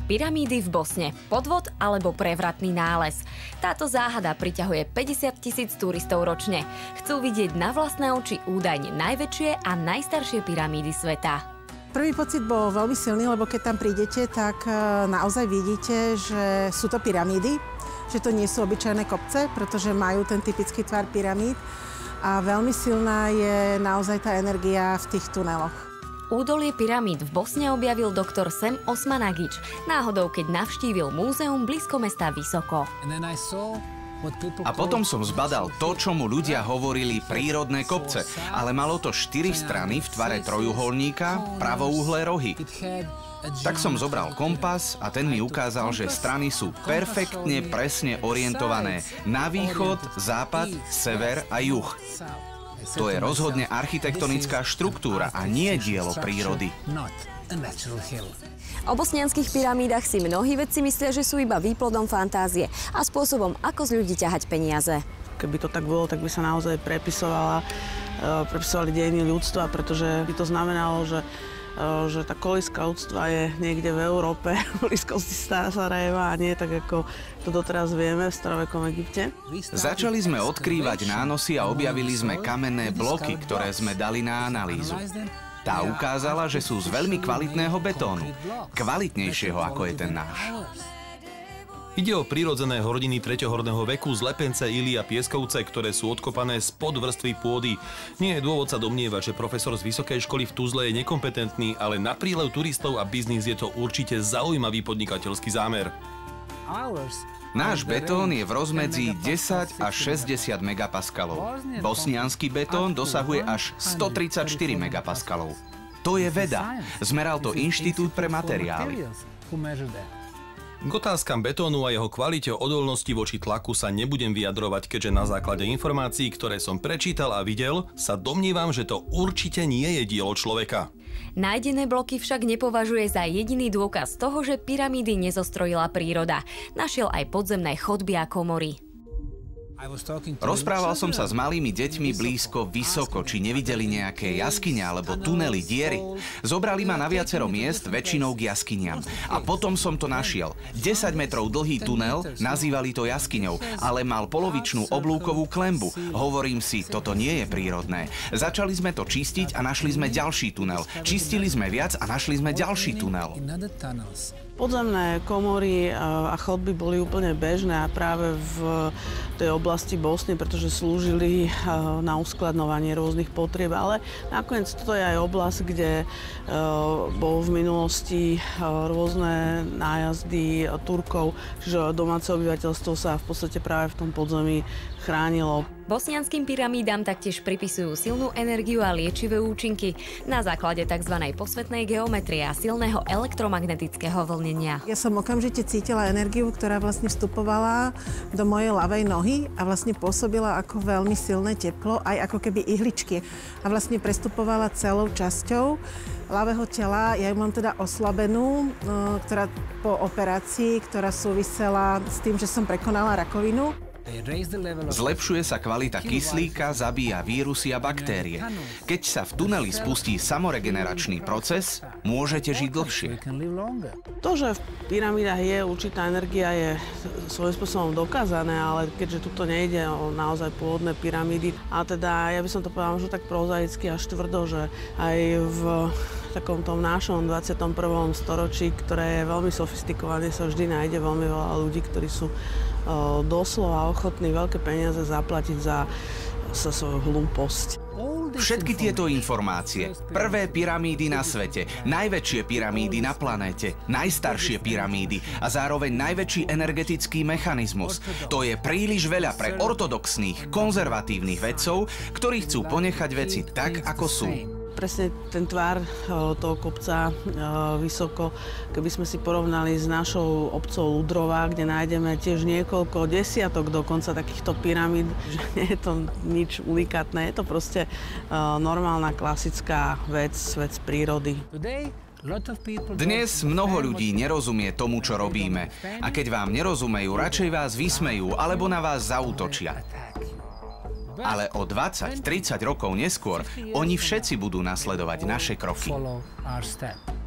Pyramídy v Bosne, podvod alebo prevratný nález. Táto záhada priťahuje 50 000 turistov ročne. Chcú vidieť na vlastné oči údajne najväčšie a najstaršie pyramídy sveta. Prvý pocit bol veľmi silný, lebo keď tam prídete, tak naozaj vidíte, že sú to pyramídy, že to nie sú obyčajné kopce, pretože majú ten typický tvar pyramíd a veľmi silná je naozaj tá energia v tých tuneloch. Údolie pyramíd v Bosne objavil doktor Sem Osmanagič, náhodou keď navštívil múzeum blízko mesta Visoko. A potom som zbadal to, čo mu ľudia hovorili prírodné kopce, ale malo to 4 strany v tvare trojuholníka, pravouhlé rohy. Tak som zobral kompas a ten mi ukázal, že strany sú perfektne presne orientované na východ, západ, sever a juh. To je rozhodne architektonická štruktúra a nie dielo prírody. O bosnianskych pyramídach si mnohí vedci myslia, že sú iba výplodom fantázie a spôsobom, ako z ľudí ťahať peniaze. Keby to tak bolo, tak by sa naozaj prepisovali dejiny ľudstva, pretože by to znamenalo, že tá kolíska ľudstva je niekde v Európe, v blízkosti Sarajeva a nie tak, ako to doteraz vieme v starovekom Egypte. Začali sme odkrývať nánosy a objavili sme kamenné bloky, ktoré sme dali na analýzu. Tá ukázala, že sú z veľmi kvalitného betónu. Kvalitnejšieho, ako je ten náš. Ide o prírodzené horniny treťohorného veku z Lepence, Ily a Pieskovce, ktoré sú odkopané spod vrstvy pôdy. Nie je dôvod sa domnievať, že profesor z vysokej školy v Tuzle je nekompetentný, ale na prílev turistov a biznis je to určite zaujímavý podnikateľský zámer. Náš betón je v rozmedzi 10 až 60 megapaskalov. Bosniansky betón dosahuje až 134 megapaskalov. To je veda. Zmeral to Inštitút pre materiály. K otázkam betónu a jeho kvalite odolnosti voči tlaku sa nebudem vyjadrovať, keďže na základe informácií, ktoré som prečítal a videl, sa domnívam, že to určite nie je dielo človeka. Nájdené bloky však nepovažuje za jediný dôkaz toho, že pyramídy nezostrojila príroda. Našiel aj podzemné chodby a komory. Rozprával som sa s malými deťmi blízko Visoko, či nevideli nejaké jaskyne alebo tunely, diery. Zobrali ma na viacero miest, väčšinou k jaskyniam. A potom som to našiel. 10 metrov dlhý tunel, nazývali to jaskyňou, ale mal polovičnú oblúkovú klembu. Hovorím si, toto nie je prírodné. Začali sme to čistiť a našli sme ďalší tunel. Čistili sme viac a našli sme ďalší tunel. Podzemné komory a chodby boli úplne bežné a práve v tej oblasti Bosny, pretože slúžili na uskladňovanie rôznych potrieb, ale nakoniec toto je aj oblasť, kde bol v minulosti rôzne nájazdy Turkov, čiže domáce obyvateľstvo sa v podstate práve v tom podzemí chránilo. Bosnianským pyramídam taktiež pripisujú silnú energiu a liečivé účinky na základe tzv. Posvetnej geometrie a silného elektromagnetického vlnenia. Ja som okamžite cítila energiu, ktorá vlastne vstupovala do mojej ľavej nohy a vlastne pôsobila ako veľmi silné teplo, aj ako keby ihličky. A vlastne prestupovala celou časťou ľavého tela. Ja ju mám teda oslabenú, ktorá po operácii, ktorá súvisela s tým, že som prekonala rakovinu. Zlepšuje sa kvalita kyslíka, zabíja vírusy a baktérie. Keď sa v tuneli spustí samoregeneračný proces, môžete žiť dlhšie. To, že v pyramídach je určitá energia, je svojím spôsobom dokázané, ale keďže tuto nejde o naozaj pôvodné pyramídy, a teda ja by som to povedala možno tak prozaicky až tvrdo, že aj v takom tom našom 21. storočí, ktoré je veľmi sofistikované, sa vždy nájde veľmi veľa ľudí, ktorí sú doslova ochotní veľké peniaze zaplatiť za svoju hlúposť. Všetky tieto informácie, prvé pyramídy na svete, najväčšie pyramídy na planéte, najstaršie pyramídy a zároveň najväčší energetický mechanizmus. To je príliš veľa pre ortodoxných, konzervatívnych vedcov, ktorí chcú ponechať veci tak, ako sú. Presne ten tvár toho kopca Visoko, keby sme si porovnali s našou obcou Ludrová, kde nájdeme tiež niekoľko desiatok dokonca takýchto pyramíd, že nie je to nič unikátne, je to proste normálna klasická vec prírody. Dnes mnoho ľudí nerozumie tomu, čo robíme. A keď vám nerozumejú, radšej vás vysmejú alebo na vás zaútočia. Ale o 20-30 rokov neskôr oni všetci budú nasledovať naše kroky.